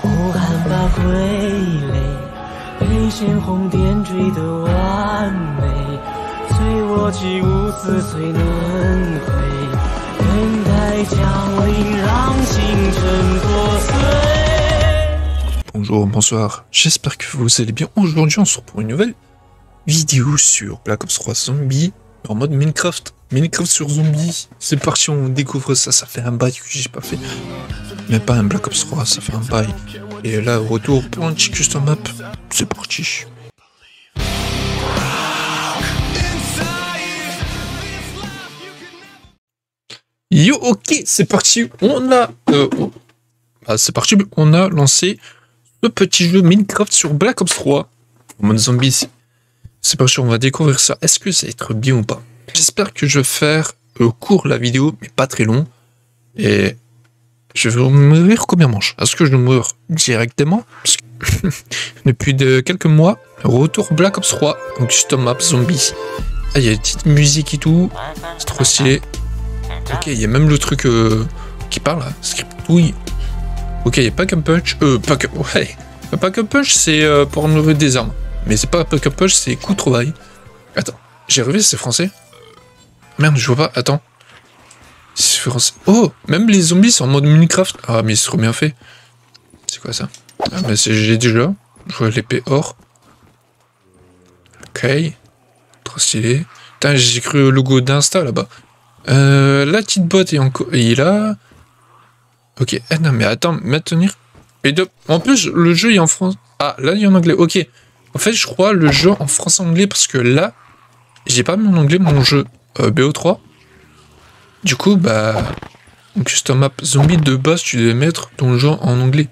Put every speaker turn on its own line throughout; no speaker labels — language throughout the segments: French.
呼喊吧傀儡，被鲜红点缀的完美，随我起舞似水轮回，等待降临，让星辰作祟。
Bonjour, bonsoir, j'espère que vous allez bien. Aujourd'hui on se retrouve pour une nouvelle vidéo sur Black Ops 3 Zombie en mode Minecraft. Minecraft sur Zombie, c'est parti, on découvre ça, ça fait un bail que j'ai pas fait. Mais pas un Black Ops 3, ça fait un bail. Et là, retour pour un petit custom map, c'est parti. Yo, ok, c'est parti, on a... c'est parti, on a lancé le petit jeu Minecraft sur Black Ops 3 en mode zombie. C'est parti, on va découvrir ça. Est-ce que ça va être bien ou pas? J'espère que je vais faire court la vidéo, mais pas très long. Et je vais mourir combien manche? Est-ce que je vais mourir directement? Parce que depuis quelques mois, retour Black Ops 3 en custom map zombie. Ah, il y a des petites musiques et tout. C'est trop stylé. Ok, il y a même le truc qui parle là. Script, oui. Ok, il y a Pack and Punch. Ouais. Pack and Punch, c'est pour enlever des armes. Mais c'est pas Pack and Punch, c'est coup de trouvaille. Attends, j'ai rêvé, c'est français. Merde, je vois pas. Attends. C'est français. Oh, même les zombies sont en mode Minecraft. Ah, mais c'est trop bien fait. C'est quoi ça? Ah, mais j'ai déjà. Je vois l'épée or. Ok. Trop stylé. Putain, j'ai cru au logo d'Insta là-bas. La petite botte est encore. Il est là. Ok. Ah non, mais attends, maintenir. En plus, le jeu est en français. Ah, là, il est en anglais. Ok. En fait, je crois le jeu en français-anglais parce que là, j'ai pas mis en anglais mon jeu BO3. Du coup, bah, custom map zombie de base, tu devais mettre ton jeu en anglais.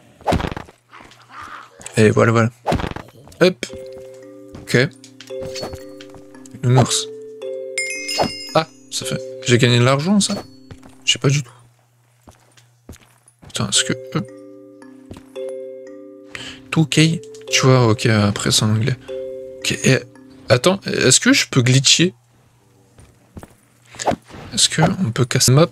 Et voilà, voilà. Hop. Ok. Nounours. Ah, ça fait. J'ai gagné de l'argent, ça? Je sais pas du tout. Putain, est-ce que... Tout ok? Tu vois, ok, après c'est en anglais. Ok, et... Attends, est-ce que je peux glitcher? Est-ce qu'on peut casser map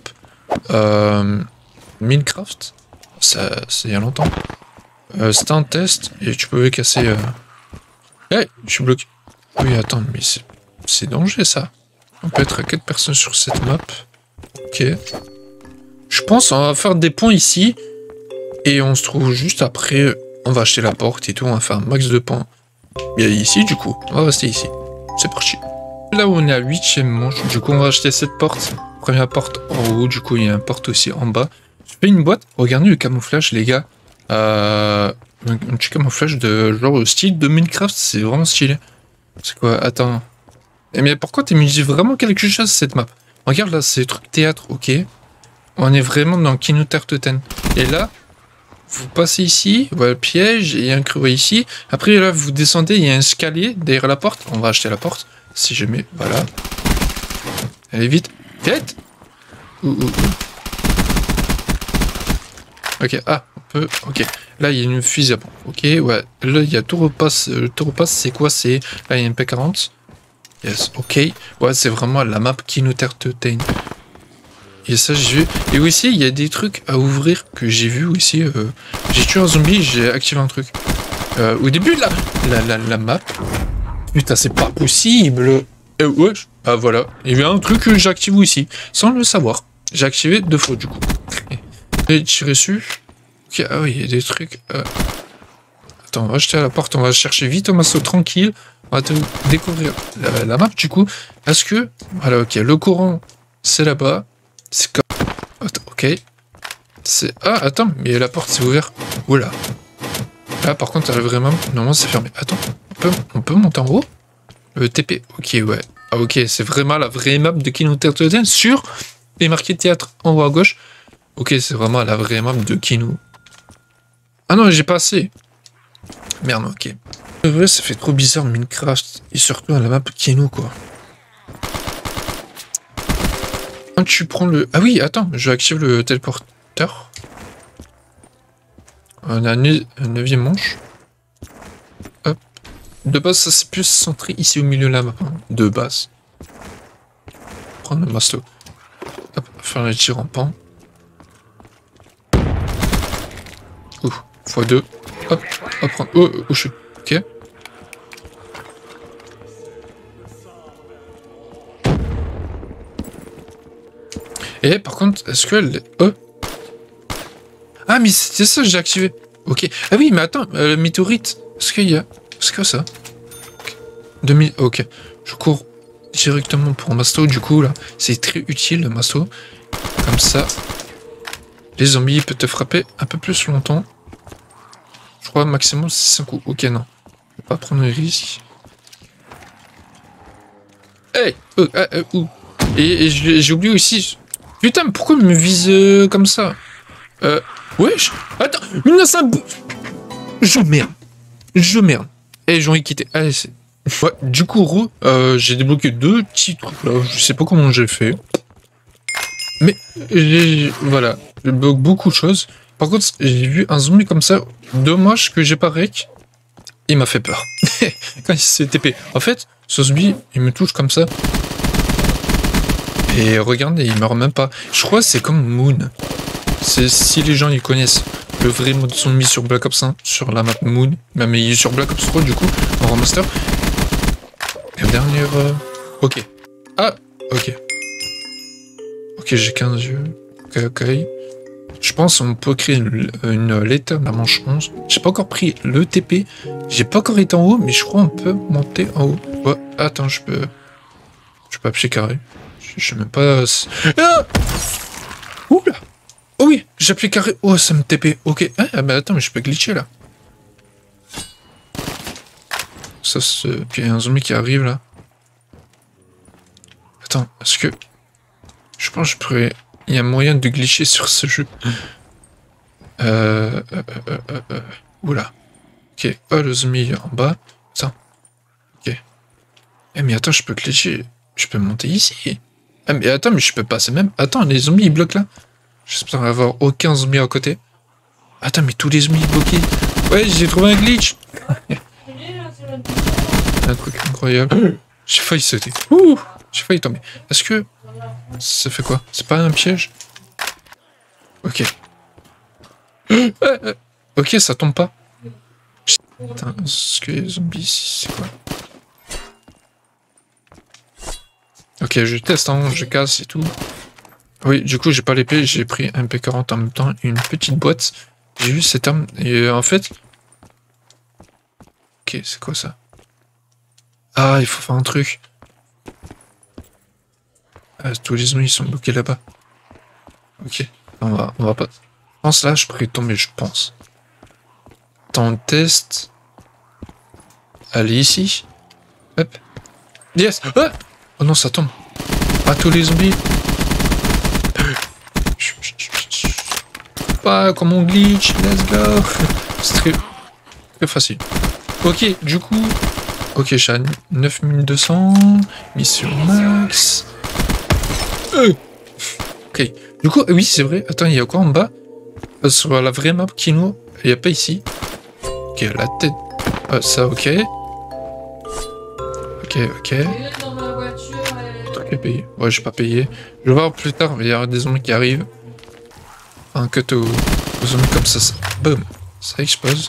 Minecraft? Ça, c'est il y a longtemps. C'était un test, et tu pouvais casser... Hey, je suis bloqué. Oui, attends, mais c'est danger, ça. On peut être à 4 personnes sur cette map. Ok. Je pense qu'on va faire des points ici. Et on se trouve juste après. On va acheter la porte et tout. On va faire un max de points. Bien ici, du coup. On va rester ici. C'est parti. Là où on est à 8ème manche. Du coup, on va acheter cette porte. Première porte en haut. Du coup, il y a une porte aussi en bas. Je fais une boîte. Regardez le camouflage, les gars. Un petit camouflage de genre style de Minecraft. C'est vraiment stylé. C'est quoi? Attends. Mais pourquoi tu me dis vraiment quelque chose cette map? Regarde là, c'est truc théâtre, ok. On est vraiment dans Kino Terteten. Et là, vous passez ici, voilà le piège, il y a un creux ici. Après là, vous descendez, il y a un escalier derrière la porte. On va acheter la porte, si jamais, voilà. Allez vite, vite. Ok, ah, on peut, ok. Là, il y a une fusée à pompe, ok, ouais. Là, il y a tout repasse, c'est quoi? C'est, là, il y a un P40. Yes, ok. Ouais, c'est vraiment la map qui nous tertetain. Et ça, j'ai vu. Et aussi, il y a des trucs à ouvrir que j'ai vu aussi. J'ai tué un zombie, j'ai activé un truc. Au début, la map. Putain, c'est pas possible. Ouais. Ah, voilà. Il y a un truc que j'active aussi, sans le savoir. J'ai activé 2 fois, du coup. J'ai tiré dessus. Ok, ah oui, il y a des trucs. Attends, on va acheter à la porte, on va chercher vite au masseau tranquille. On va découvrir la map du coup. Est-ce que... Voilà, ok, le courant, c'est là-bas. C'est comme... Ok. C'est... Ah, attends, mais la porte s'est ouverte. Oula. Là, par contre, elle est vraiment... Normalement, c'est fermé. Attends, on peut monter en haut? Le TP, ok, ouais. Ah, ok, c'est vraiment la vraie map de Kino Terteten sur... Et marqué théâtre en haut à gauche. Ok, c'est vraiment la vraie map de Kino. Ah non, j'ai pas assez. Merde, ok. Ouais, ça fait trop bizarre Minecraft. Et surtout à la map Kino, quoi. Quand tu prends le... Ah oui, attends, je vais activer le téléporteur. On a un 9ème manche. Hop. De base, ça c'est plus centré ici au milieu de la map. Hein. De base. Prendre le masto. Hop, faire les tirs en pan. Ouh. x2. Hop, hop, oh, je suis. Ok. Et par contre, est-ce que... Oh. Ah, mais c'était ça, j'ai activé. Ok. Ah oui, mais attends, le météorite. Est-ce qu'il y a... Est-ce que ça okay. 2000... Ok. Je cours directement pour Masto, du coup, là. C'est très utile, le Masto. Comme ça. Les zombies peuvent te frapper un peu plus longtemps. Je crois maximum c'est 5 coups. Ok, non. Je vais pas prendre le risque. Hey! Et j'ai oublié aussi... Putain, mais pourquoi il me vise comme ça? Wesh. Attends, 1900... Je merde. Et j'en ai quitté. Allez, c'est... Ouais, du coup, j'ai débloqué 2 petits trucs là. Je sais pas comment j'ai fait. Mais, voilà. Je bloque beaucoup de choses. Par contre, j'ai vu un zombie comme ça. Dommage que j'ai pas rec. Il m'a fait peur. Quand il s'est TP. En fait, ce zombie, il me touche comme ça. Et regardez, il meurt même pas. Je crois que c'est comme Moon. C'est si les gens ils connaissent le vrai mode zombie sur Black Ops 1, sur la map Moon, même il est sur Black Ops 3 du coup, en remaster. Et dernière... Ok. Ah, ok. Ok, j'ai 15 yeux. Ok. Je pense qu'on peut créer une lettre de la manche 11. J'ai pas encore pris le TP. J'ai pas encore été en haut, mais je crois qu'on peut monter en haut. Ouais, attends, je peux appuyer carré. Je sais même pas... Ah, oula. Oh oui, j'ai appuyé carré. Oh, ça me TP. Ok. Ah, bah attends, mais je peux glitcher là. Ça, c'est... Puis il y a un zombie qui arrive là. Attends, est-ce que... Je pense que je pourrais... Il y a moyen de glitcher sur ce jeu. Oula. Ok. Oh, le zombie en bas. Attends. Ok. Eh, mais attends, je peux glitcher. Je peux monter ici. Ah, mais attends, mais je peux passer même... Attends, les zombies, ils bloquent là. J'espère avoir aucun zombie à côté. Attends, mais tous les zombies bloqués. Ouais, j'ai trouvé un glitch. Un truc incroyable. J'ai failli sauter. Ouh, j'ai failli tomber. Est-ce que... Ça fait quoi? C'est pas un piège? Ok. Ok, ça tombe pas. Putain, est-ce que les zombies, c'est quoi? Ok, je teste, hein, je casse et tout. Oui, du coup, j'ai pas l'épée, j'ai pris un MP40 en même temps, une petite boîte. J'ai vu cette arme, et en fait... Ok, c'est quoi ça? Ah, il faut faire un truc. Ah, tous les zombies sont bloqués là-bas. Ok, on va pas... Je pense là, je pourrais tomber, je pense. Attends, test. Allez, ici. Hop. Yes. Ah, oh non, ça tombe. Ah, tous les zombies. Pas comme on glitch, let's go. C'est très facile. Ok, du coup... Ok, je suis à 9200. Mission max. Ok. Du coup, oui, c'est vrai. Attends, il y a quoi en bas? Sur la vraie map Kino, il n'y a pas ici. Ok, la tête. Ça, ok. Ok. Truc est payé. Ouais, j'ai pas payé. Je vais voir plus tard, il y aura des zombies qui arrivent. Un cut aux zombies comme ça. Boum. Ça explose.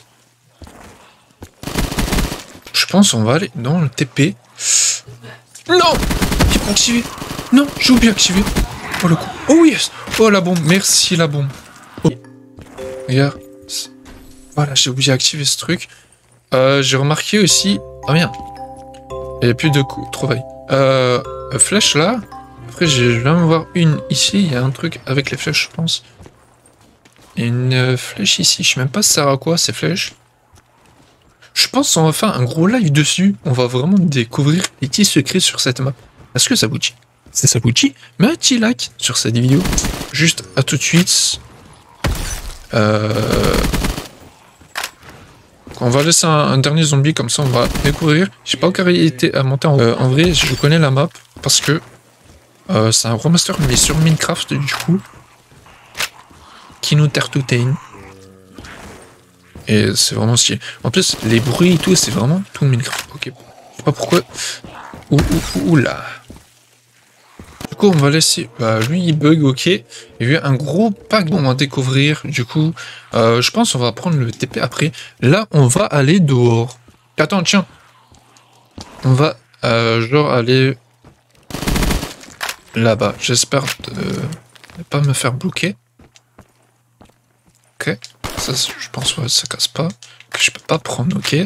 Je pense qu'on va aller dans le TP. Non! J'ai pas activé. Non, j'ai oublié d'activer. Oh le coup. Oh yes! Oh la bombe. Merci la bombe. Oh. Regarde. Voilà, j'ai oublié d'activer ce truc. J'ai remarqué aussi... Ah merde. Il n'y a plus de coups. Trouvaille. Flèche là. Après, je viens de voir une ici. Il y a un truc avec les flèches, je pense. Il y a une flèche ici. Je sais même pas ça sert à quoi ces flèches. Je pense qu'on va faire un gros live dessus. On va vraiment découvrir les petits secrets sur cette map. Est-ce que ça vous dit? Si ça vous dit, mets un petit like sur cette vidéo. Juste à tout de suite. On va laisser un dernier zombie, comme ça on va découvrir. J'ai pas encore été à monter en vrai, je connais la map parce que c'est un remaster mais sur Minecraft du coup. Kino Tertutain. Et c'est vraiment stylé. En plus, les bruits et tout, c'est vraiment tout Minecraft. Ok. Je sais pas pourquoi. Oula. Du coup, on va laisser... Bah, lui, il bug, ok. Il y a eu un gros pack qu'on va découvrir. Du coup, je pense on va prendre le TP après. Là, on va aller dehors. Attends, tiens. On va, genre, aller... là-bas. J'espère ne pas me faire bloquer. Ok. Ça, je pense ouais, ça casse pas. Que je peux pas prendre, ok.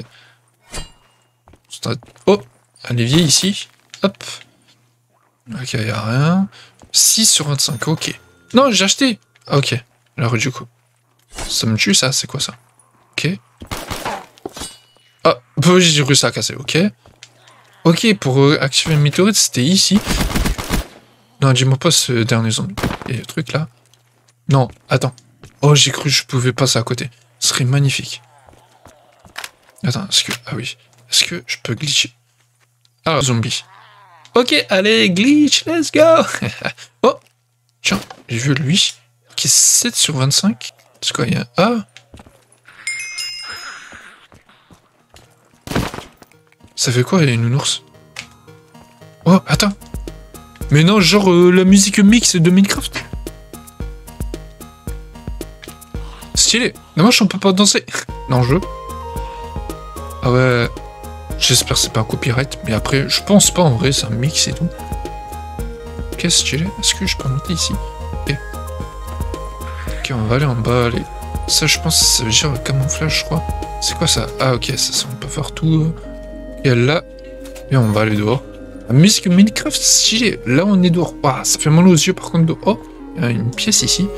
Oh, un évier ici. Hop. Ok, y a rien. 6 sur 25, ok. Non, j'ai acheté. Ah, ok. Alors, du coup. Ça me tue, ça. C'est quoi, ça? Ok. Ah, j'ai réussi à casser, ok. Ok, pour activer le météorite, c'était ici. Non, dis-moi pas ce dernier zombie. Et le truc, là. Non, attends. Oh, j'ai cru que je pouvais passer à côté. Ce serait magnifique. Attends, est-ce que... Ah oui. Est-ce que je peux glitcher? Alors, zombie. Ok, allez, glitch, let's go. Oh, tiens, j'ai vu lui, qui est 7 sur 25. C'est quoi, il y a... Ah. Ça fait quoi, les nounours? Oh, attends. Mais non, genre la musique mix de Minecraft. Stylé. Dommage, on peut pas danser. Dans le jeu. Ah ouais... J'espère que c'est pas un copyright, mais après, je pense pas en vrai, c'est un mix et tout. Qu'est-ce que stylé? Est-ce que je peux monter ici? Ok. Ok, on va aller en bas, allez. Ça, je pense, ça veut dire camouflage, je crois. C'est quoi ça? Ah, ok, ça, on peut faire tout. Et là, et on va aller dehors. La musique Minecraft, stylé. Là, on est dehors. Ouah, ça fait mal aux yeux, par contre, dehors. Oh, il y a une pièce ici.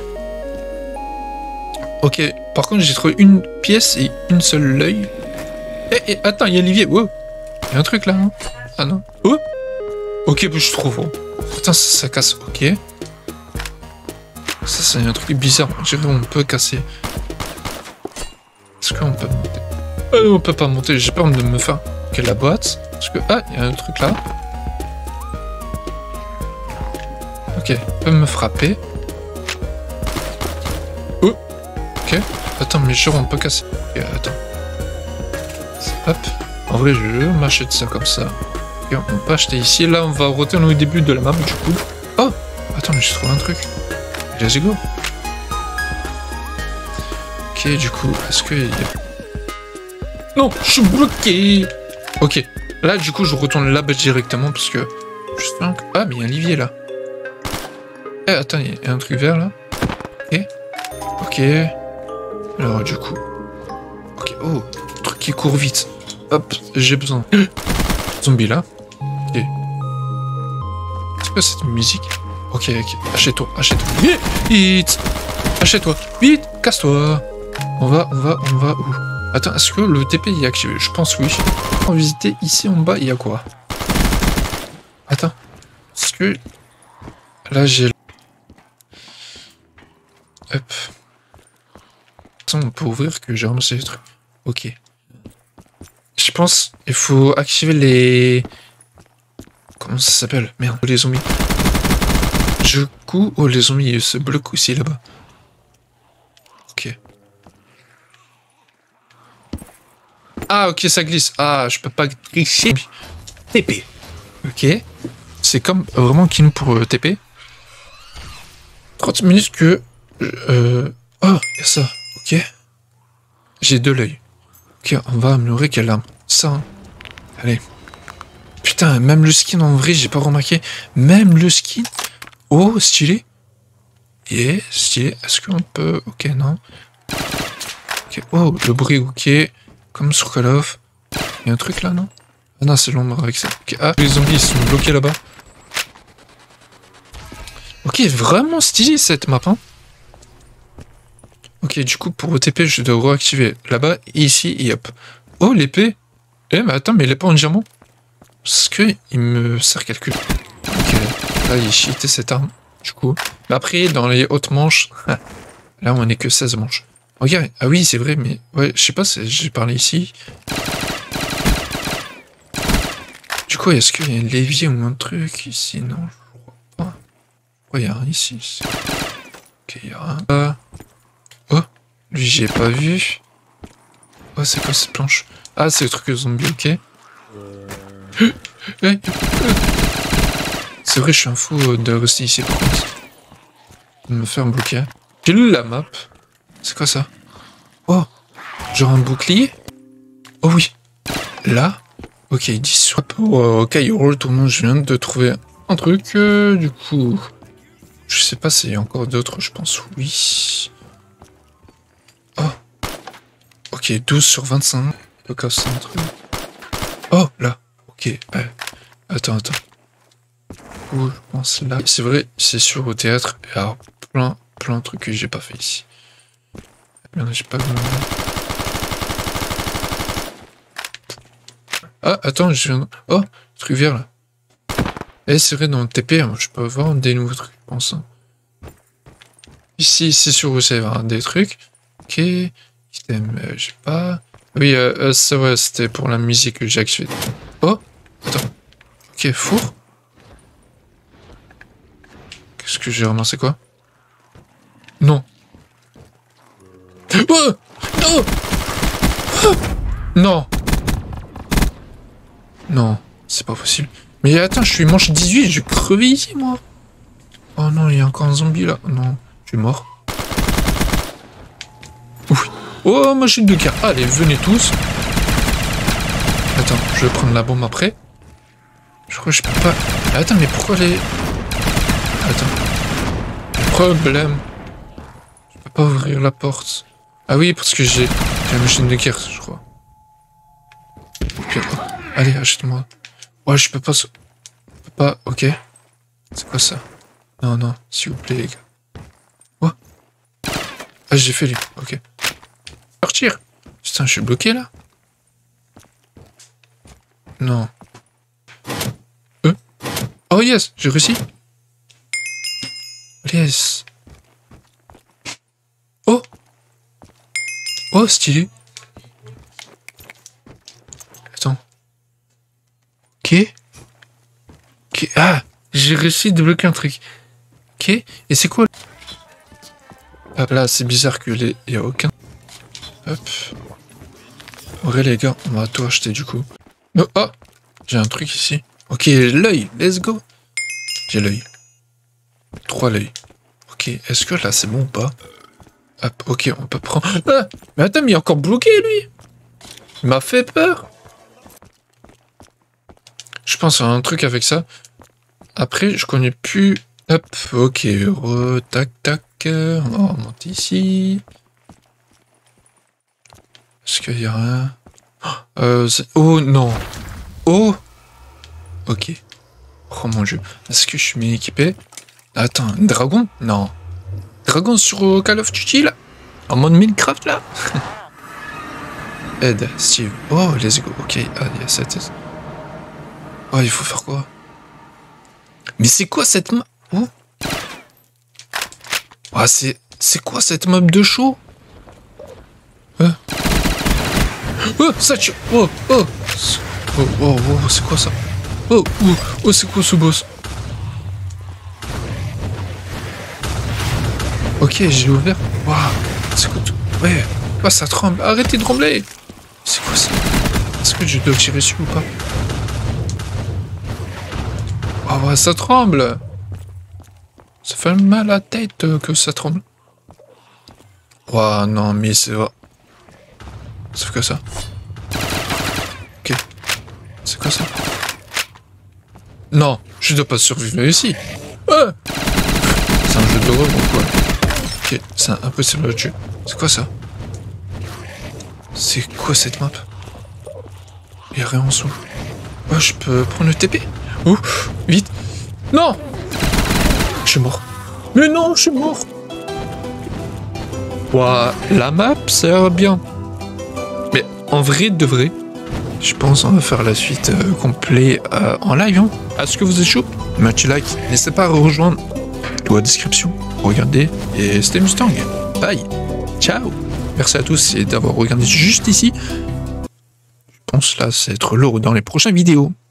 Ok, par contre, j'ai trouvé une pièce et une seule œil. Eh, attends, il y a Olivier. Wow. Il y a un truc là, non? Ah non. Oh. Ok, je suis trop fort. Attends, ça casse. Ok. Ça, c'est un truc bizarre. Je dirais on peut casser. Est-ce qu'on peut monter? On peut pas monter. J'ai peur de me faire. Ok, la boîte. Parce que... Ah, il y a un truc là. Ok, il peut me frapper. Oh. Ok. Attends, mais genre, on peut casser. Ok, attends. Hop. En vrai, je m'achète ça comme ça. Et on peut acheter ici. Là, on va retourner au début de la map, du coup. Oh! Attends, mais j'ai trouvé un truc. Let's go. Ok, du coup, est-ce que... Non, je suis bloqué. Ok. Là, du coup, je retourne là-bas directement parce que... Justement... Ah, mais il y a un Olivier, là. Eh, attends, il y a un truc vert, là. Ok. Ok. Alors, du coup... Ok, oh... Truc qui court vite. Hop, j'ai besoin. Zombie là. Ok. C'est quoi cette musique? Ok, ok. Achète-toi, achète-toi. Vite! Achète-toi. Vite! Casse-toi. On va où? Attends, est-ce que le TP est activé? Je pense oui. On va visiter ici en bas, il y a quoi? Attends. Est-ce que... Là, j'ai... Hop. Attends, on peut ouvrir que j'ai ramassé les trucs. Ok. Je pense il faut activer les... Comment ça s'appelle? Merde, les zombies. Du coup... Oh, les zombies ils se bloquent aussi là-bas. Ok. Ah, ok, ça glisse. Ah, je peux pas glisser. TP. Ok. C'est comme vraiment Kino pour TP. 30 minutes que... Oh, il y a ça. Ok. J'ai de l'œil. Ok, on va améliorer quelle arme? Ça, hein. Allez. Putain, même le skin en vrai, j'ai pas remarqué. Même le skin. Oh, stylé. Yeah, stylé. Est-ce qu'on peut... Ok, non. Ok, oh, le bruit, ok. Comme sur Call of. Il y a un truc là, non? Ah non, c'est l'ombre avec ça. Ok, ah, les zombies, ils sont bloqués là-bas. Ok, vraiment stylé cette map, hein. Ok, du coup, pour OTP, je dois réactiver là-bas, et ici, et hop. Oh, l'épée. Eh, mais attends, mais elle est pas en diamant. Parce que il me sert calcul. Ok, là, il est cheaté cette arme, du coup. Mais après, dans les hautes manches, là, on est que 16 manches. Regarde, ah oui, c'est vrai, mais... Ouais, je sais pas, j'ai parlé ici. Du coup, est-ce qu'il y a un levier ou un truc ici? Non, je crois pas. Ouais, il y a rien ici. Ok, il y a rien. Oh, lui, j'ai pas vu. Oh, c'est quoi cette planche? Ah, c'est le truc de zombie, ok. C'est vrai, je suis un fou de rester ici par contre. De me faire bloquer. J'ai lu la map. C'est quoi ça? Oh, genre un bouclier? Oh oui. Là? Ok, 10 sur... Pour Cairo, tout le monde, je viens de trouver un truc. Du coup... Je sais pas s'il y a encore d'autres, je pense oui. Oh. Ok, 12 sur 25. Au cas où c'est un truc. Oh, là. Ok. Attends. Où je pense là. C'est vrai, c'est sûr au théâtre. Il y a plein de trucs que j'ai pas fait ici. Merde, j'ai pas le... Ah, attends, je viens... Oh, truc vert là. Eh, c'est vrai, dans le TP, je peux avoir des nouveaux trucs, je pense. Ici, c'est sûr où c'est des trucs. Ok. Item, j'ai pas... Oui, ça, ouais, c'était pour la musique que j'ai activée. Oh, attends. Ok, four. Qu'est-ce que j'ai ramassé, quoi? Non. Oh non. Oh non. Non, c'est pas possible. Mais attends, je suis manche 18, je vais crever ici, moi. Oh non, il y a encore un zombie, là. Non, je suis mort. Ouf. Oh, machine de guerre. Allez, venez tous. Attends, je vais prendre la bombe après. Je crois que je peux pas... Attends, mais pourquoi les... Attends. Problème. Je peux pas ouvrir la porte. Ah oui, parce que j'ai la machine de guerre, je crois. Okay. Oh. Allez, achète-moi. Ouais, je peux pas... Je peux pas... Ok. C'est quoi ça? Non, s'il vous plaît, les gars. Quoi? Ah, j'ai fait lui. Ok. Partir. Putain, je suis bloqué, là? Non. Oh, yes, j'ai réussi. Yes. Oh. Oh, stylé. Attends. Ok. Ah, j'ai réussi de bloquer un truc. Ok. Et c'est quoi? Ah, là, c'est bizarre que il y a aucun. Hop. Ouais, les gars, on va tout acheter du coup. Oh, ah, j'ai un truc ici. Ok, l'œil. Let's go. J'ai l'œil. 3 l'œil. Ok, est-ce que là c'est bon ou pas? Hop, ok, on peut prendre... Ah, mais attends, mais il est encore bloqué, lui. Il m'a fait peur. Je pense à un truc avec ça. Après, je connais plus... Hop, ok, tac. On va remonter ici. Est-ce qu'il y a rien? Oh, non. Oh. Ok. Oh, mon Dieu. Est-ce que je suis bien équipé? Attends, un dragon? Non. Dragon sur Call of Duty, là? En mode Minecraft, là? Aide, Steve. Oh, let's go. Ok, allez, cette... Oh, il faut faire quoi? Mais c'est quoi cette map? Oh, ah, c'est quoi cette map de show? Oh, ça tue. Oh, c'est quoi ça? Oh, c'est quoi ce boss? Ok, j'ai ouvert. Waouh, c'est quoi tout? Ouais, oh, ça tremble. Arrêtez de trembler. C'est quoi ça? Est-ce que je dois tirer dessus ou pas? Oh, ouais, ça tremble. Ça fait mal à la tête que ça tremble. Waouh, non, mais c'est vrai. Ça fait que ça. Ok. C'est quoi ça? Non, je dois pas survivre ici. Ah, c'est un jeu d'horreur ou quoi? Ok, c'est impossible à tuer. C'est quoi ça? C'est quoi cette map? Il y a rien en dessous. Oh, je peux prendre le TP? Oh, vite. Non! Je suis mort. Mais non, je suis mort. Ouah, la map, ça a l'air bien. Mais en vrai, de vrai, je pense qu'on va faire la suite complète en live. Hein. Est-ce que vous êtes chaud? Match like. N'hésitez pas à rejoindre la description. Regardez. Et c'était Mustang. Bye. Ciao. Merci à tous et d'avoir regardé juste ici. Je pense là, c'est être lourd dans les prochaines vidéos.